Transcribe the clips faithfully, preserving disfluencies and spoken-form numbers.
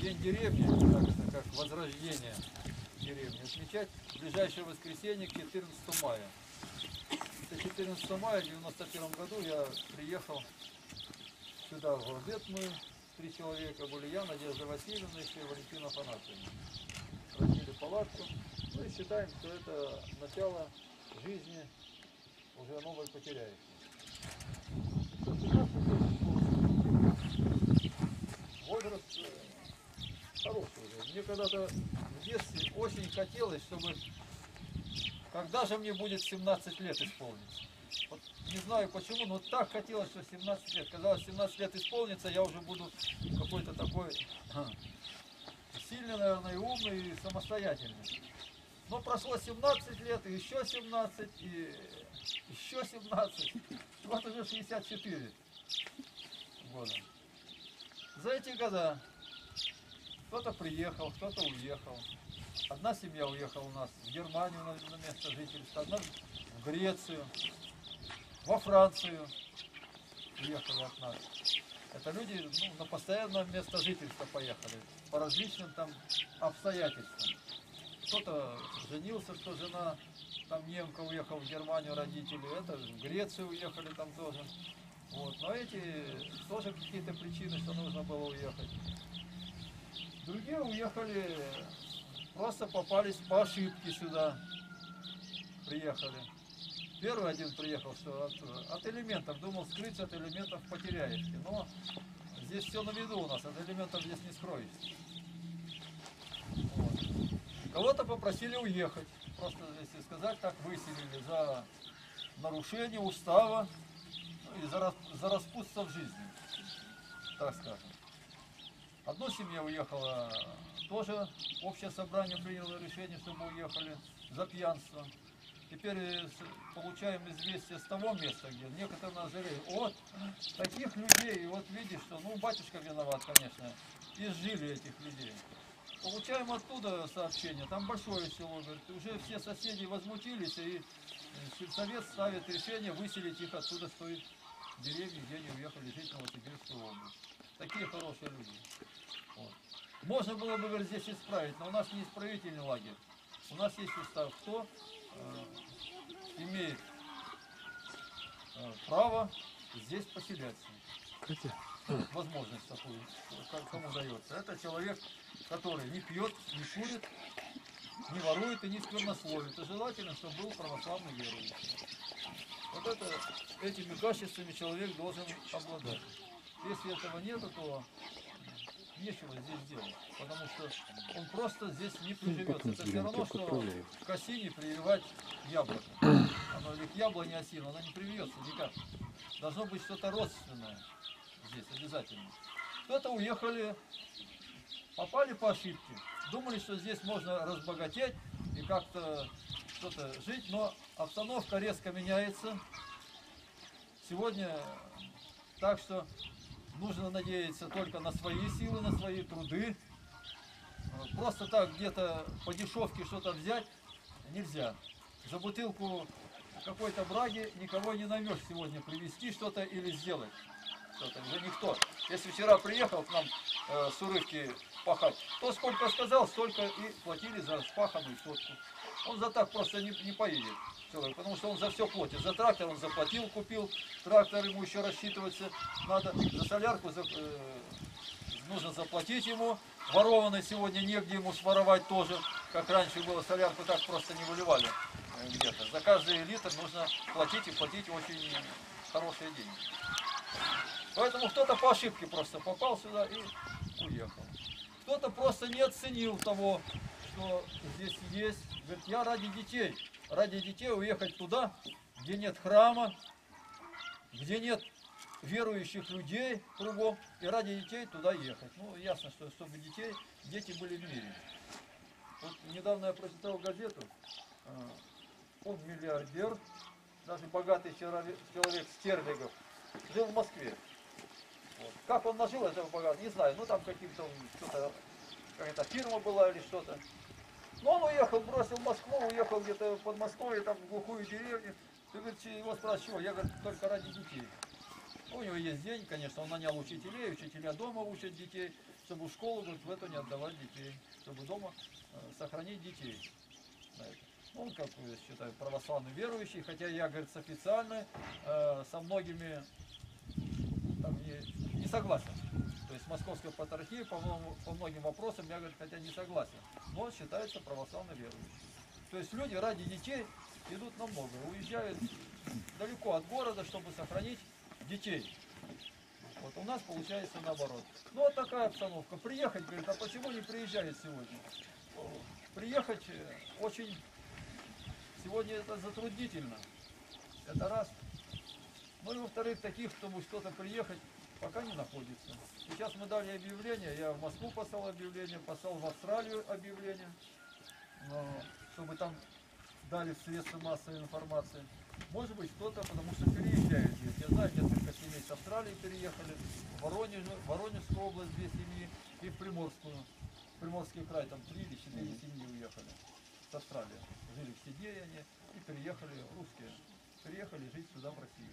День деревни, как, как возрождение деревни, отмечать в ближайшее воскресенье, четырнадцатого мая. Это четырнадцатого мая девяносто первом году я приехал сюда, в Горбет. Мы три человека были, я, Надежда Васильевна и Валентина Афанасьевна. Разбили палатку. Ну и считаем, что это начало жизни уже новой потеряющей. Возраст хороший уже. Мне когда-то в детстве очень хотелось, чтобы когда же мне будет семнадцать лет исполниться. Вот не знаю почему, но так хотелось, что семнадцать лет. Казалось, семнадцать лет исполнится, я уже буду какой-то такой сильный, наверное, и умный, и самостоятельный. Но прошло семнадцать лет, и еще семнадцать, и еще семнадцать. Вот уже шестьдесят четыре года. За эти года кто-то приехал, кто-то уехал. Одна семья уехала у нас в Германию на, на место жительства, одна в Грецию, во Францию уехали от нас. Это люди, ну, на постоянное место жительства поехали, по различным там обстоятельствам. Кто-то женился, что жена, там немка уехала в Германию, родители, это в Грецию уехали там тоже. Вот. Но эти тоже какие-то причины, что нужно было уехать. Другие уехали, просто попались по ошибке сюда, приехали. Первый один приехал, что от, от элементов, думал скрыться от элементов потеряешься. Но здесь все на виду у нас, от элементов здесь не скроешься. Вот. Кого-то попросили уехать, просто, если сказать, так выселили за нарушение устава и за, за распутство в жизни, так скажем. Одна семья уехала, тоже общее собрание приняло решение, чтобы уехали за пьянство. Теперь получаем известие с того места, где некоторые нас жалеют. Вот таких людей, и вот видишь, что, ну, батюшка виноват, конечно, изжили этих людей. Получаем оттуда сообщение, там большое село, говорит, уже все соседи возмутились, и сельсовет ставит решение выселить их отсюда с той деревни, где они уехали жить в Новосибирскую область. Такие хорошие люди. Вот. Можно было бы, говорит, здесь исправить, но у нас не исправительный лагерь. У нас есть устав, кто э, имеет э, право здесь поселяться. Возможность такую, кому дается. Это человек, который не пьет, не курит, не ворует и не сквернословит. И желательно, чтобы был православный верующий. Вот это, этими качествами человек должен обладать. Если этого нет, то нечего здесь делать, потому что он просто здесь не приживется. Это все равно, что к осине прививать яблоко. Оно или к яблоне осину, оно не привьется никак. Должно быть что-то родственное здесь обязательно. Кто-то уехали, попали по ошибке, думали, что здесь можно разбогатеть и как-то что-то жить, но обстановка резко меняется. Сегодня так что нужно надеяться только на свои силы, на свои труды. Просто так где-то по дешевке что-то взять нельзя. За бутылку какой-то браги никого не наймешь сегодня привезти что-то или сделать что-то. Уже никто. Если вчера приехал к нам э, с урывки пахать, то сколько сказал, столько и платили за спаханную сотку. Он за так просто не, не поедет человек, потому что он за все платит. За трактор он заплатил, купил трактор, ему еще рассчитываться надо. За солярку за, э, нужно заплатить ему. Ворованный сегодня негде ему своровать тоже, как раньше было, солярку так просто не выливали э, где-то. За каждый литр нужно платить и платить очень хорошие деньги. Поэтому кто-то по ошибке просто попал сюда и уехал. Кто-то просто не оценил того, что здесь есть. Говорит, я ради детей, ради детей уехать туда, где нет храма, где нет верующих людей кругом, и ради детей туда ехать. Ну, ясно, что чтобы детей, дети были в мире. Вот недавно я прочитал газету, он миллиардер, даже богатый человек Стерлигов, жил в Москве. Вот. Как он нажил этого богатства, не знаю, ну там каким-то что-то, какая-то фирма была или что-то. Но он уехал, бросил Москву, уехал где-то в Подмосковье, там в глухую деревню. Ты говоришь, его спрашиваешь, чего? Я говорю, только ради детей. У него есть деньги, конечно, он нанял учителей, учителя дома учат детей. чтобы в школу, говорит, в эту не отдавать детей, чтобы дома э, сохранить детей. Он, как я считаю, православный верующий, хотя я, говорит, официально э, со многими там, не, не согласен. То есть Московская патриархия по, по многим вопросам, я, говорит, хотя не согласен, но он считается православно верующим. То есть люди ради детей идут на многое, уезжают далеко от города, чтобы сохранить детей. Вот у нас получается наоборот. Ну вот такая обстановка. Приехать, говорит, а почему не приезжает сегодня? Приехать очень сегодня это затруднительно. Это раз. Ну и во-вторых, таких, чтобы что-то приехать, пока не находится. Сейчас мы дали объявление, я в Москву послал объявление, послал в Австралию объявление, но, чтобы там дали средства массовой информации. Может быть кто-то, потому что переезжают здесь. Я знаю, несколько семей с Австралии переехали, в Воронеж, Воронежскую область две семьи и в Приморскую. В Приморский край там три или четыре семьи уехали с Австралии. Жили в Сиднее они и переехали, русские, переехали жить сюда, в Россию.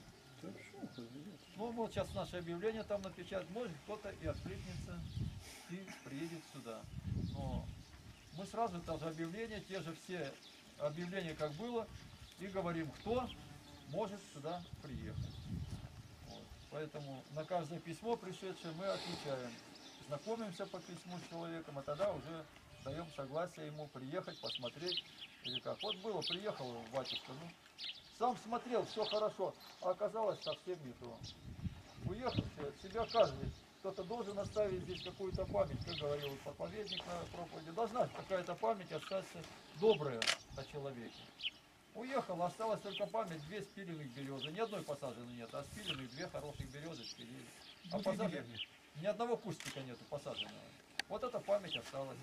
Ну вот сейчас наше объявление там напечатать, может кто-то и откликнется и приедет сюда. Но мы сразу тоже объявление, те же все объявления как было, и говорим, кто может сюда приехать. Вот. Поэтому на каждое письмо пришедшее мы отвечаем. Знакомимся по письму с человеком, а тогда уже даем согласие ему приехать, посмотреть. Или как. Вот было, приехал батюшка, ну, сам смотрел, все хорошо, а оказалось совсем не то. Уехал, себя каждый, кто-то должен оставить здесь какую-то память, как говорил проповедник на проповеди. Должна какая-то память остаться добрая о человеке. Уехал, осталась только память, две спиленных березы. Ни одной посаженной нет, а спиленных две хороших березы спилили. А посаженных ни одного кустика нету посаженного. Вот эта память осталась.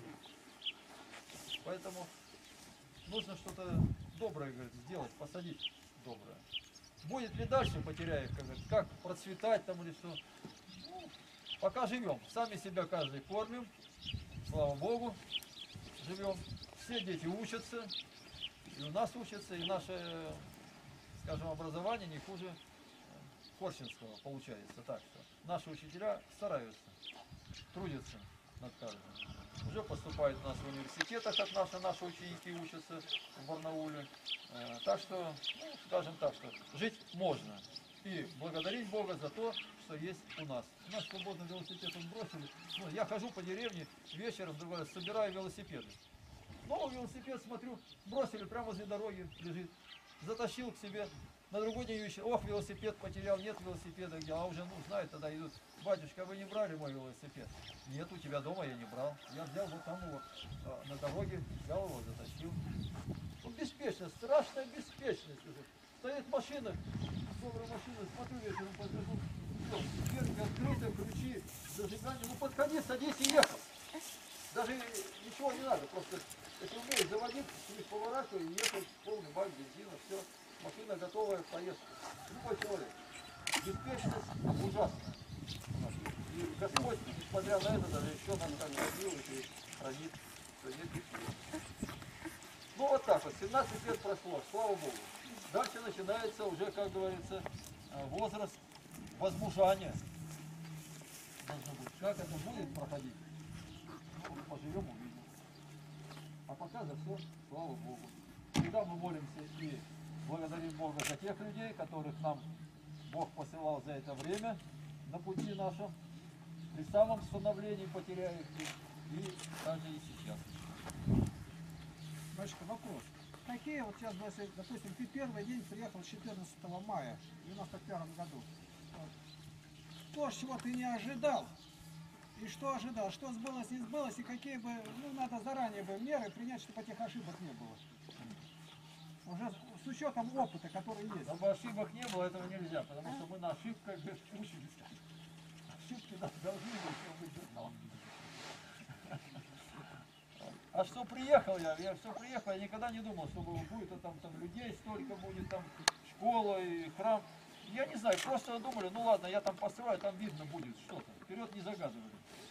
Поэтому нужно что-то доброе, говорит, сделать, посадить доброе. Будет ли дальше, потеряев, как, говорит, как процветать там или что. Ну, пока живем, сами себя каждый кормим, слава Богу, живем. Все дети учатся. И у нас учатся, и наше, скажем, образование не хуже Корсинского получается. Так что наши учителя стараются, трудятся над каждым. Уже поступают у нас в университетах, как наши, наши ученики учатся в Барнауле. Так что, ну, скажем так, что жить можно. И благодарить Бога за то, что есть у нас. У нас свободный велосипед он бросили. Ну, я хожу по деревне вечером, собираю велосипеды. Новый велосипед, смотрю, бросили прямо возле дороги, лежит. Затащил к себе. На другой день еще, ох, велосипед потерял, нет велосипеда где. А уже, ну, знают, тогда идут. Батюшка, вы не брали мой велосипед? Нет, у тебя дома я не брал. Я взял вот там его, на дороге, взял его, затащил. Ну, беспечность, страшная беспечность уже. Стоит машина, добрая машина, смотрю вечером, подхожу. Все, дверки открыты, ключи, зажигание. Ну, подходи, садись и ехал. Даже ничего не надо, просто если умеешь заводить, чуть поворачивай и ехать, полный бак бензина, все, машина готовая к поездке. Любой человек. Беспечность ужасная. И Господь, несмотря на это, даже еще нам так хранил и хранит, что нет беспечности. Ну вот так вот, семнадцать лет прошло, слава Богу. Дальше начинается уже, как говорится, возраст возмужания. Должно быть. Как это будет проходить? Поживем, увидим. А пока за все, слава Богу. Всегда мы молимся и благодарим Бога за тех людей, которых нам Бог посылал за это время на пути нашем, при самом становлении потеряев и также и сейчас. Батюшка, вопрос. Какие вот сейчас, допустим, ты первый день приехал четырнадцатого мая в девяносто первом году. Вот. То, чего ты не ожидал, и что ожидал, что сбылось, не сбылось, и какие бы, ну, надо заранее бы меры принять, чтобы этих ошибок не было. Уже с учетом опыта, который есть. Чтобы ошибок не было, этого нельзя, потому что мы на ошибках учились. Ошибки должны быть журналом. А что приехал я, я что приехал, я никогда не думал, что будет там, там людей столько будет, там школа и храм. Я не знаю, просто думали, ну ладно, я там построю, там видно будет что-то. Вперед не загадывали.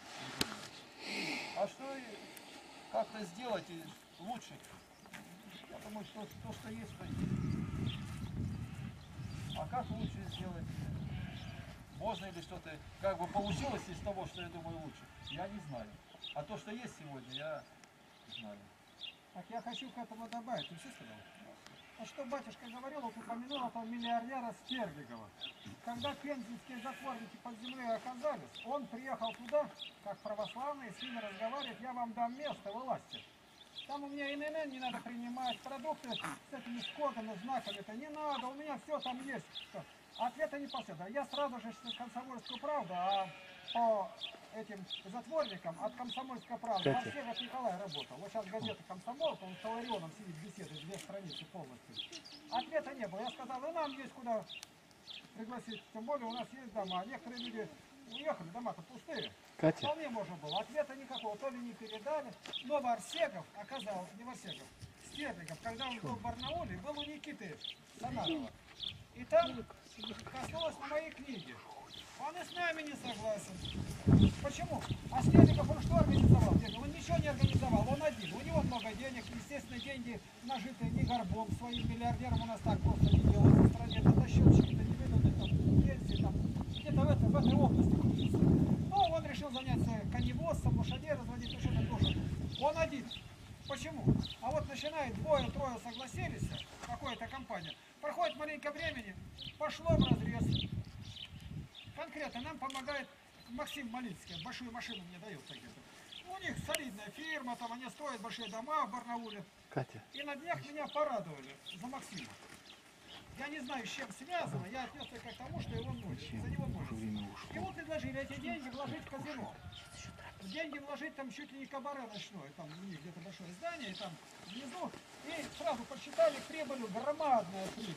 А что как-то сделать лучше? Я думаю, что то, что есть, то есть. А как лучше сделать? можно или что-то как бы получилось из того, что я думаю лучше, я не знаю. А то, что есть сегодня, я знаю. Так я хочу к этому добавить. Ты все сказал? А что батюшка говорил, вот упомянул этого миллиардера Стерлигова. Когда пензенские затворники под землей оказались, он приехал туда, как православный, с ними разговаривает, я вам дам место, вылазьте. Там у меня эн эн эн не надо принимать, продукты с этими скотами, знаками-то не надо, у меня все там есть. Ответа не последовало. Я сразу же с «Комсомольскую правду», а по этим затворникам от «Комсомольской правды» Арсеньев Николай работал. Вот сейчас газета «Комсомолка», он с Таларионом сидит, беседует, две страницы полностью. Ответа не было. Я сказал, и нам есть куда пригласить, тем более у нас есть дома. Некоторые люди уехали, дома-то пустые. Катя. Вполне можно было. Ответа никакого. То ли не передали. Но Варсегов оказалось, не Варсегов, Стерлигов, когда он был в Барнауле, был у Никиты Санарова. И там коснулось на моей книге. Он и с нами не согласен. Почему? А Стерлигов он что организовал? Он ничего не организовал, он один. У него много денег, естественно, деньги нажитые не горбом, своим миллиардером у нас так просто не делают в стране. Это за счет чьих-то невыданных там пенсий, там, где-то в, это, в этой области крутится. Ну, он решил заняться коневодством, лошадей разводить, ну что-то тоже. Он один. Почему? А вот начинает двое-трое согласились, какая-то компания. Проходит маленько времени, пошло в разрез. Конкретно нам помогает Максим Малинский, большую машину мне дает где-то. У них солидная фирма, там они строят большие дома в Барнауле. Катя. И на днях меня порадовали за Максима. Я не знаю, с чем связано, я отнесся к тому, что его носит, за него носит. Ему предложили эти деньги вложить в казино. Деньги вложить там чуть ли не кабаре ночной, там у них где-то большое здание, и там внизу, и сразу подсчитали прибыль, громадная прибыль.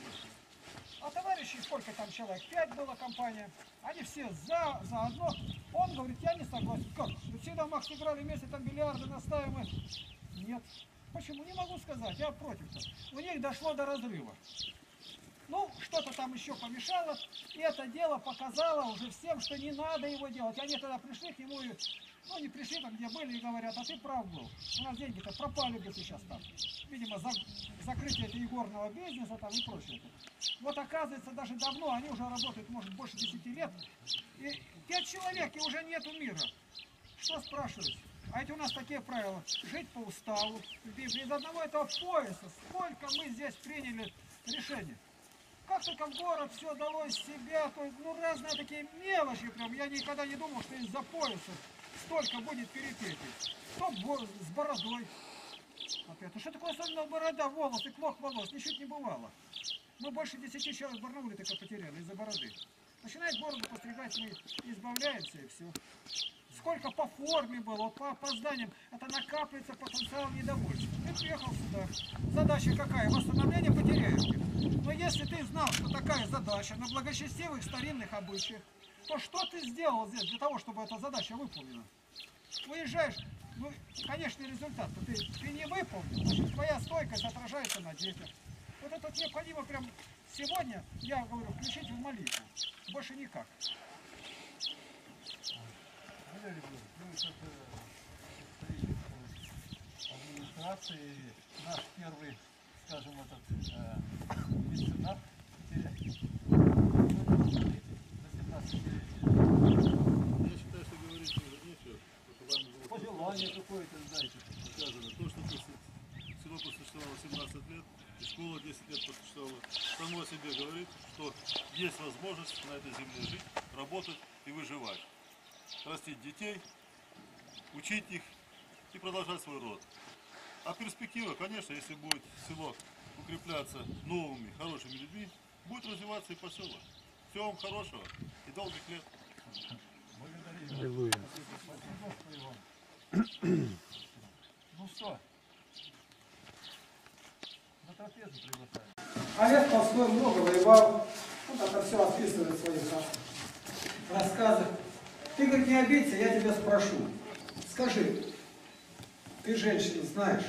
А товарищи, сколько там человек, пять была компания, они все за, за одно. Он говорит, я не согласен. Как? Вы всегда Макс играли вместе, там миллиарды настаиваем. Нет. Почему? Не могу сказать, я против-то. У них дошло до разрыва. Ну, что-то там еще помешало, и это дело показало уже всем, что не надо его делать. Они тогда пришли к нему, и, ну, не пришли там, где были, и говорят, а ты прав был. У нас деньги-то пропали бы сейчас там. Видимо, за закрытие этого игорного бизнеса там и прочее. Вот оказывается, даже давно, они уже работают, может, больше десяти лет, и пять человек, и уже нету мира. Что спрашивать? А эти у нас такие правила, жить по уставу. Из одного этого пояса, сколько мы здесь приняли решений. Как только в город все дало из себя, то, ну, разные такие мелочи прям. Я никогда не думал, что из-за пояса столько будет перепетий. Кто с бородой. Опять. Что такое особенно борода, волосы, клок волос? Ничуть не бывало. Мы больше десяти человек в Барнауле только потеряли из-за бороды. Начинает бороду постригать, мы избавляемся и все. Сколько по форме было, вот по опозданиям, это накапливается потенциал недовольства. Ты приехал сюда. Задача какая? Восстановление потеряевки. Но если ты знал, что такая задача на благочестивых старинных обычаях, то что ты сделал здесь для того, чтобы эта задача выполнена? Уезжаешь, ну, конечный результат ты, ты не выполнил, значит, твоя стойкость отражается на детях. Вот это необходимо прям сегодня, я говорю, включить в молитву. Больше никак. Администрации наш первый, скажем, этот э, меценат потерял. Я считаю, что говорить уже нечего. Пожелание какое-то, знаете. Сказано, то, что село просуществовало семнадцать лет, и школа десять лет просуществовала, само о себе говорит, что есть возможность на этой земле жить, работать и выживать. Растить детей, учить их и продолжать свой род. А перспектива, конечно, если будет село укрепляться новыми, хорошими людьми, будет развиваться и поселок. Всего вам хорошего и долгих лет. Аллилуйя. Ну что, на трапезу приглашаем. Олег Толстой много воевал, он это все описывает в своих рассказах. Ты, говорит, не обидься, я тебя спрошу. Скажи, ты женщину знаешь?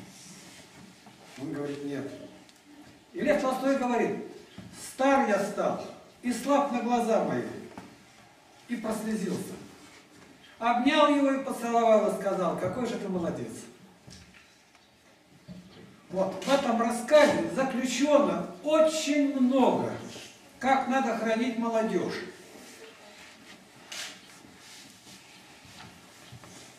Он говорит, нет. И Лев Толстой говорит, стар я стал, и слаб на глаза мои. И прослезился. Обнял его и поцеловал, и сказал, какой же ты молодец. Вот в этом рассказе заключено очень много, как надо хранить молодежь.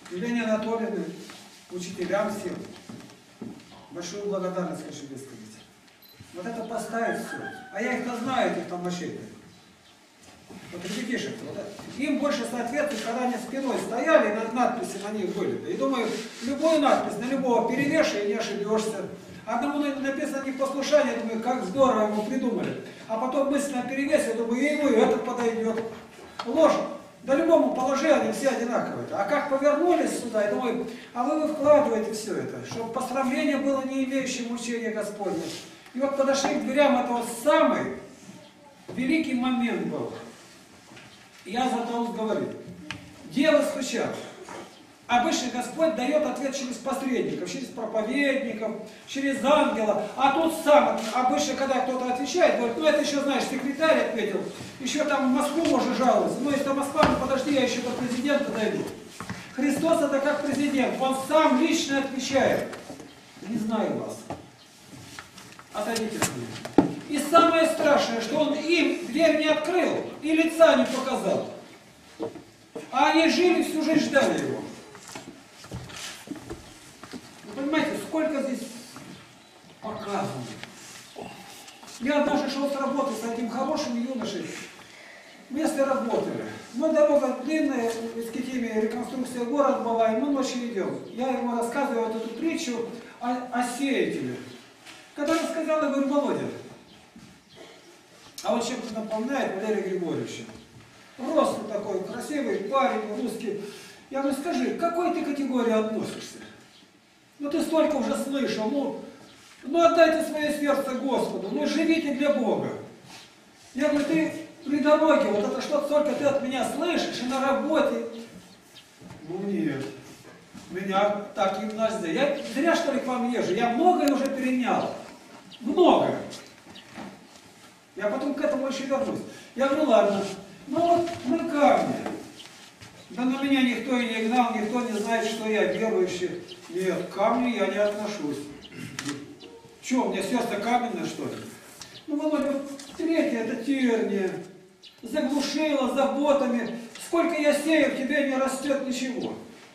Елене Анатольевне, учителям всем. Большую благодарность хочу высказать. Вот это поставить все. А я их-то знаю, этих там мощей. Вот ребятишек, вот это. Им больше соответствует, когда они спиной стояли, надписи на них были. И думаю, любую надпись на любого перевешай, и не ошибешься. Одному написано непослушание, думаю, как здорово ему придумали. А потом мысленно перевесил, думаю, и ему и этот подойдет. Ложь. Да любому положению все одинаковые. А как повернулись сюда, я думаю, а вы, вы вкладываете все это, чтобы посрамление было не имеющим учения Господня. И вот подошли к дверям, это вот самый великий момент был. Я Златоуст говорит, дело стучат. Обычно Господь дает ответ через посредников, через проповедников, через ангела. А тут сам, обычно, когда кто-то отвечает, говорит, ну это еще, знаешь, секретарь ответил, еще там в Москву можно жаловаться. Ну если Москва, ну подожди, я еще до президента дойду. Христос это как президент, Он сам лично отвечает. Не знаю вас. Отойдите от меня. И самое страшное, что Он им дверь не открыл и лица не показал. А они жили, всю жизнь ждали Его. Вы понимаете, сколько здесь показано. Я однажды шел с работы с этим хорошим юношей. Вместе работали. Мы дорога длинная, с какими реконструкция города была, и мы ночью идем. Я ему рассказываю вот эту притчу о, о сеятеле. Когда я сказал, я говорю, Володя, а вот чем-то напоминает Валерия Григорьевича. Рослый такой, красивый парень, русский. Я говорю, скажи, к какой ты категории относишься? Ну ты столько уже слышал, ну, ну отдайте свое сердце Господу, ну живите для Бога. Я говорю, ты при дороге, вот это что-то только ты от меня слышишь, и на работе. Ну нет, меня так и нельзя. Я зря что ли к вам езжу, я многое уже перенял. Многое. Я потом к этому еще вернусь. Я говорю, ладно, ну вот мы камни. Да на меня никто и не гнал, никто не знает, что я верующий. Нет, к камню я не отношусь. Че, у меня сердце каменное, что ли? Ну, Володя, вот третье, это терния. Заглушила заботами. Сколько я сею, в тебе не растет ничего.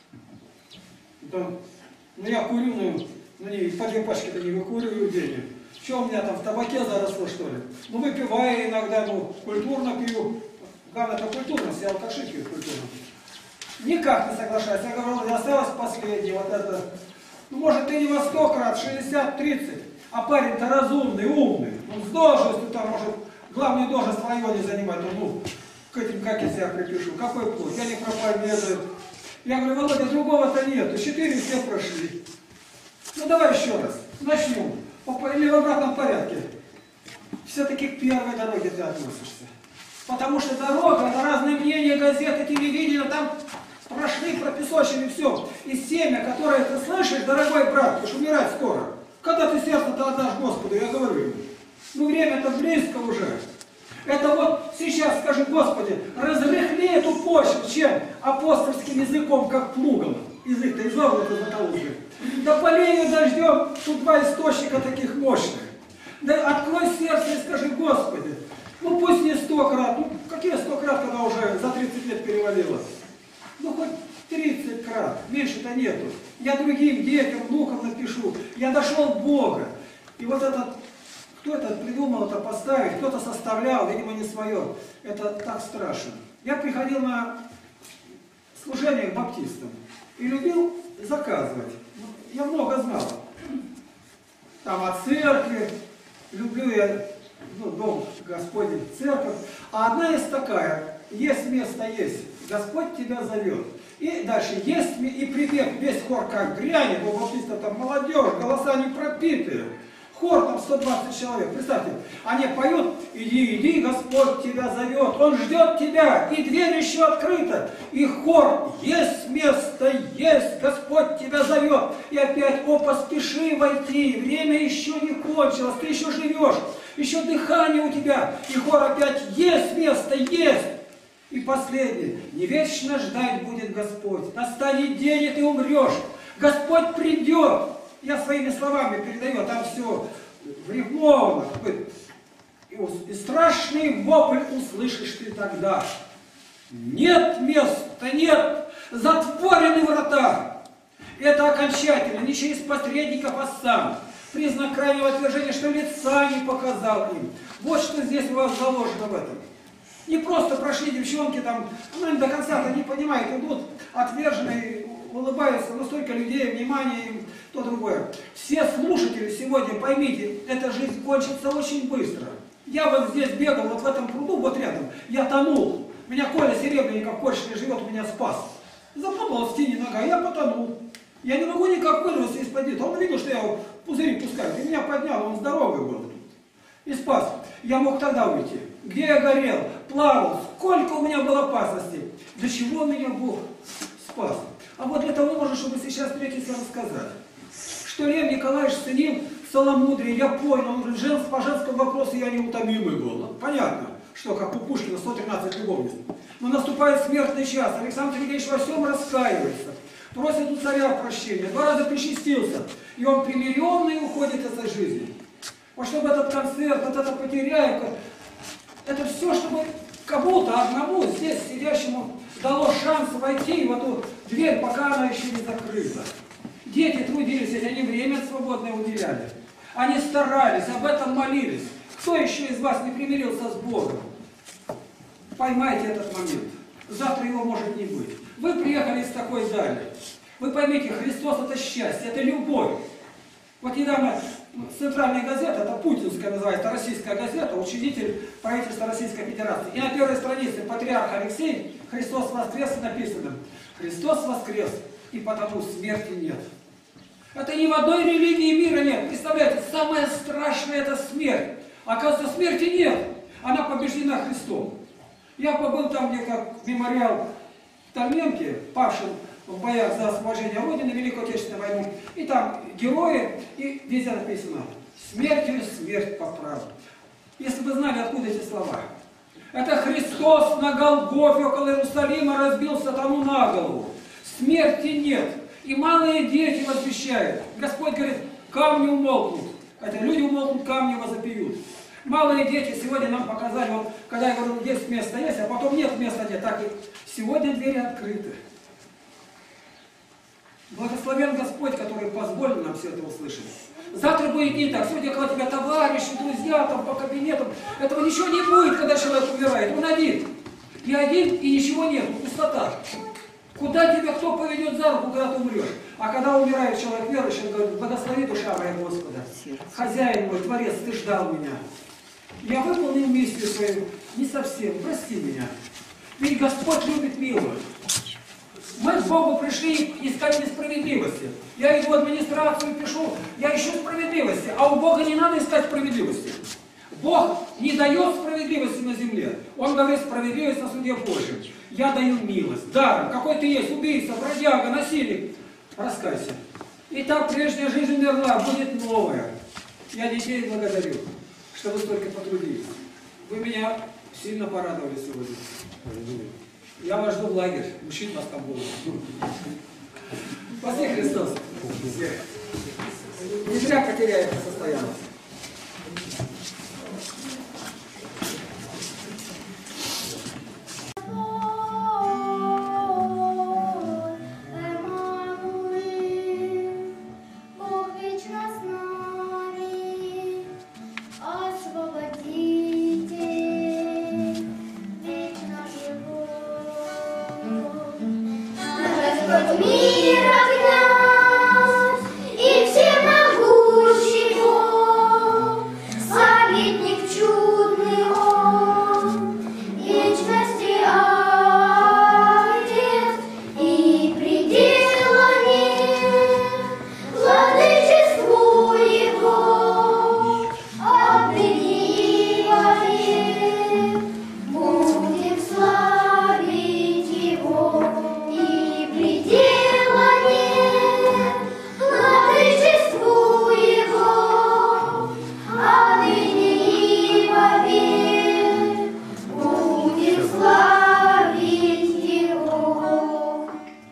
Да, ну, я курю, ну, ну не, по две пачки-то не выкуриваю в день. Что у меня там в табаке заросло, что ли? Ну, выпиваю иногда, ну, культурно пью. Главное, это культурность, я алкаши пью культурно. Никак не соглашаюсь. Я говорю, я осталось последнее, вот это. Ну, может, ты не во сто крат, шестьдесят тридцать, а парень-то разумный, умный. Он с должностью там, может, главную должность в районе занимать. Он, ну, к этим, как я себя припишу, какой путь? Я не проповедую. Я говорю, Володя, другого-то нет. Четыре все прошли. Ну, давай еще раз. Начнем. Или в обратном порядке. Все-таки к первой дороге ты относишься. Потому что дорога, это разные мнения, газеты, телевидение, там прошли, пропесочили все. И семя, которое ты слышишь, дорогой брат, ты ж умирать скоро. Когда ты сердце-то отдашь Господу, я говорю ему. Ну время-то близко уже. Это вот сейчас скажи, Господи, разрыхли эту почву, чем? Апостольским языком, как плугом. Язык-то изогнут из Златоуста. Да полей ее дождем, тут два источника таких мощных. Да открой сердце и скажи, Господи, ну пусть не сто крат, ну какие сто крат, когда уже за тридцать лет перевалило? Ну хоть тридцать крат, меньше-то нету. Я другим детям, внукам напишу. Я дошел Бога. И вот этот, кто это придумал это поставить, кто-то составлял, видимо не свое. Это так страшно. Я приходил на служение к баптистам и любил заказывать. Я много знал. Там о церкви, люблю я, ну, дом Господень, церковь. А одна есть такая, есть место, есть, Господь тебя зовет. И дальше есть, и припев, весь хор как грянет, у баптистов там молодежь, голоса не пропитые. Хор там сто двадцать человек, представьте, они поют, иди, иди, Господь тебя зовет, Он ждет тебя, и дверь еще открыта, и хор, есть место, есть, Господь тебя зовет, и опять, о, поспеши войти, время еще не кончилось, ты еще живешь, еще дыхание у тебя, и хор опять, есть место, есть. И последнее, не вечно ждать будет Господь, настанет день, и ты умрешь, Господь придет. Я своими словами передаю, там все врифмовано. И страшный вопль услышишь ты тогда. Нет места, нет. Затворены врата. Это окончательно, не через посредников, а сам. Признак крайнего отвержения, что лица не показал им. Вот что здесь у вас заложено в этом. Не просто прошли девчонки там, ну им до конца-то не понимают, идут отверженные, улыбаются, но столько людей, внимания им, то другое. Все слушатели сегодня, поймите, эта жизнь кончится очень быстро. Я вот здесь бегал, вот в этом пруду, вот рядом, я тонул. Меня Коля Серебренников, Кольшин живет, меня спас. Запуталась в тени нога, я потонул. Я не могу никак вырваться из-под него. Он видел, что я его в пузыри пускаю, и меня поднял, он здоровый был. И спас. Я мог тогда уйти. Где я горел, плавал, сколько у меня было опасностей. Для чего меня Бог спас? А вот для того можно, чтобы сейчас встретиться рассказать. Что Лев Николаевич ценил целомудрие, я понял, он говорит, жен, по женскому вопросу я неутомимый был. Понятно, что как у Пушкина сто тринадцать любовниц. Но наступает смертный час, Александр Сергеевич во всем раскаивается, просит у царя прощения, два раза причастился, и он примиренный уходит из этой жизни. Вот чтобы этот концерт, вот это Потеряевка, это все, чтобы кому-то одному здесь сидящему дало шанс войти в эту дверь, пока она еще не закрыта. Дети трудились, они время свободное уделяли. Они старались, об этом молились. Кто еще из вас не примирился с Богом? Поймайте этот момент. Завтра его может не быть. Вы приехали из такой дали. Вы поймите, Христос это счастье, это любовь. Вот недавно центральная газета, это путинская называется, российская газета, учредитель правительства Российской Федерации. И на первой странице патриарх Алексей, Христос воскрес, написано: Христос воскрес, и потому смерти нет. Это ни в одной религии мира нет. Представляете, самое страшное это смерть. Оказывается, смерти нет. Она побеждена Христом. Я побыл там, где как мемориал Томленке, павшим в боях за освобождение Родины, Великую Отечественную войну. И там герои, и везде написано: смертью смерть по праву. Если бы знали, откуда эти слова. Это Христос на Голгофе около Иерусалима разбил сатану на голову. Смерти нет. И малые дети возвещают. Господь говорит, камни умолкнут. Хотя люди умолкнут, камни возопьют. Малые дети сегодня нам показали, вот, когда я говорю, есть место, есть, а потом нет места, нет. Так и сегодня двери открыты. Благословен Господь, который позволил нам все это услышать. Завтра будет не так. Сегодня, когда у тебя товарищи, друзья, там, по кабинетам, этого ничего не будет, когда человек умирает. Он один. И один, и ничего нет. Пустота. Куда тебя кто поведет за руку, когда ты умрешь? А когда умирает человек верующий, он говорит, благослови душа моя Господа. Хозяин мой, Творец, ты ждал меня. Я выполнил миссию свою. Не совсем. Прости меня. Ведь Господь любит милую. Мы к Богу пришли искать несправедливости. Я иду в администрацию, пишу, я ищу справедливости. А у Бога не надо искать справедливости. Бог не дает справедливости на земле. Он говорит справедливость на суде Божьем. Я даю милость. Даром. Какой ты есть? Убийца, бродяга, насильник. Раскайся. И так прежняя жизнь умерла, будет новая. Я детей благодарю, что вы столько потрудились. Вы меня сильно порадовали сегодня. Я вас жду в лагерь. Мужчин вас там будут. Спаси Христос. Не зря Потеряевка состоялась. Мира князь и всемогущий Бог, советник чудный Он, вечности Отец и предела нет, владычеству Его отныне и вовек будем славить Его. Предела нет, владычеству Его, отныне и вовек будем славить Его.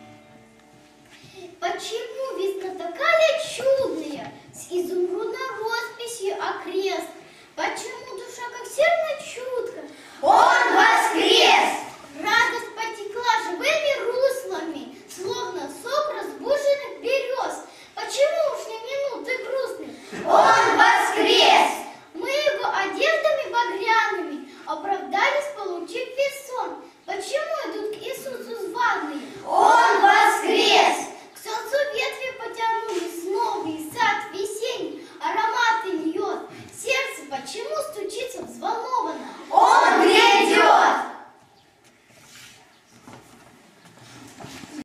Почему весна такая чудная, с изумрудной росписью окрест? Почему душа как серна чутка? Он воскрес!